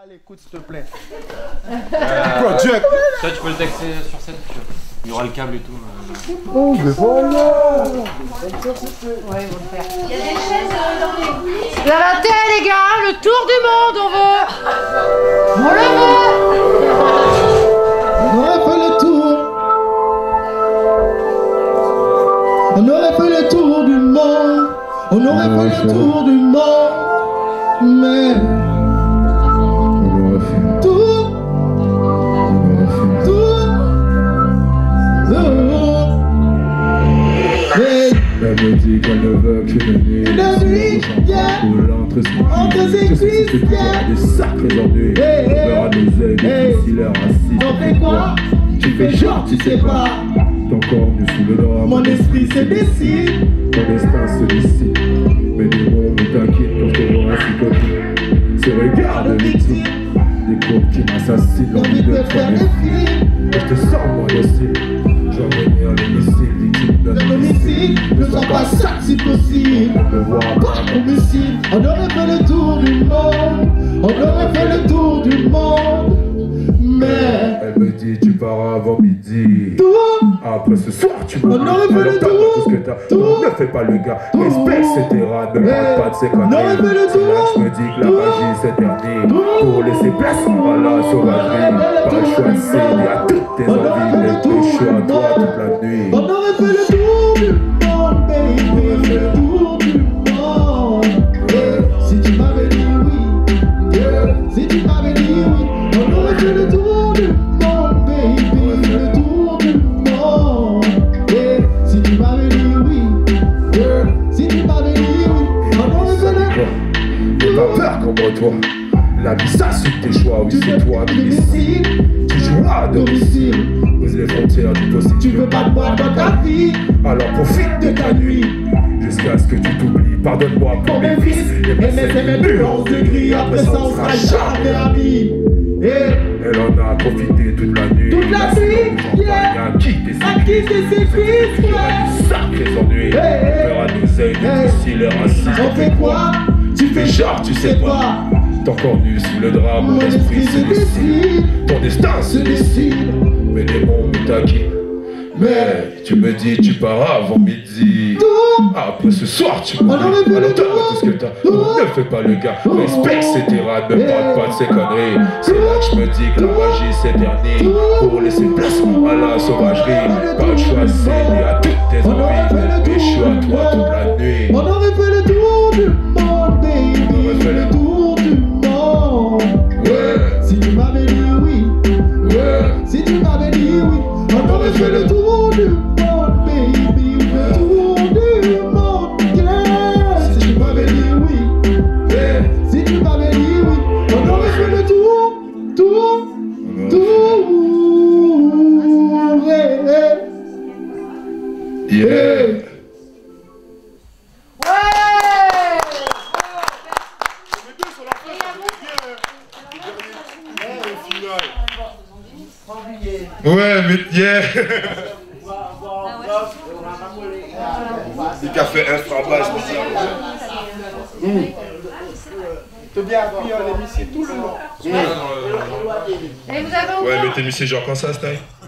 Allez, écoute, s'il te plaît. Project. Ça, tu peux le texter sur scène. Il y aura le câble et tout. Oh, mais voilà. Ouais, ils vont le faire. Il y a des chaises dans l'église. La télé, les gars, le tour du monde, on veut. On le veut. On aurait fait le tour. On aurait fait le tour du monde. On aurait fait le tour du monde. Mais on aurait fait tout. On aurait fait tout. Elle me dit qu'elle ne veut qu'une nuit. Une nuit, entre ses cuisses, des sacrés ennuis. On verra nos ailes d'ici l'heure assise. T'en fais quoi? Tu fais genre, tu sais pas. Ton corps nu sous le drap. Mon esprit se décide. Ton destin se décide. Mais les mots me taquinent quand je te vois ainsi côté. Ce regard de victime. Des courbes qui m'assassinent. L'envie de faire des films. Et je te sens moi docile. J'emmène à l'hémicycle, victime d'un homicide. Ne sois pas sale si possible. On me voit pas homicide. On aurait fait le tour du monde. On aurait fait le tour du monde. Mais elle me dit tu pars avant midi. Après ce soir tu me dis. On aurait fait le tour. Ne fais pas le gars. Respecte ces terrains. Ne parle pas de ces conneries. C'est là que je me dis que la magie s'éternise. Pour laisser place à la sauvagerie. Pas le choix de céder à toutes tes envies. Les péchés à toi toute la nuit. On aurait fait le tour du monde, baby. On aurait fait le tour du monde. Si tu m'avais dit oui. Si tu m'avais dit oui. On aurait fait le tour du monde, baby. Le tour du monde. Si tu m'avais dit oui. Si tu m'avais dit oui. On aurait fait le tour. N'aie pas peur contre toi. La vie ça c'est tes choix, oui c'est toi qui décides. Tu joues à domicile, pose les frontières du possible. Tu veux pas te boire dans ta vie, alors profite de ta nuit. Jusqu'à ce que tu t'oublies, pardonne-moi pour mes vices. Et mes nuances de gris, après ça on sera jamais amis. Elle en a profité toute la nuit. Toute la nuit, yeah. À quitter ses cuisses, sacrés ennuis. On verra nos ailes d'ici l'heure assise. On fait quoi? Tu fais genre, tu sais pas. Ton corps nu sous le drap, mon esprit se décide. Ton destin se décide. Mes démons me taquinent. Mais tu me dis tu pars avant midi. Après ce soir tu me dis. Alors donne-moi tout ce que t'as. Ne fais pas le gars. Respecte ces terrains. Ne parle pas de ces conneries. C'est là que je me dis que la magie s'éternise. Pour laisser place à la sauvagerie. Pas le choix de céder à toutes tes envies. Mais je suis à toi toute la nuit. On aurait fait le tour du monde, baby. On aurait fait le tour du monde. Si tu m'avais dit oui. Si tu m'avais dit oui. On aurait fait le tour du monde, baby. Le tour du monde, yeah. Si tu m'avais dit oui. Si tu m'avais dit oui. On aurait fait le tour. Yeah. Ouais, mais yeah. C'est qu'a fait un frabage, je me dis. T'es bien appuyé en hémicycle tout le long. Et vous avez Ouais, mais t'es mis genre quand ça, Style?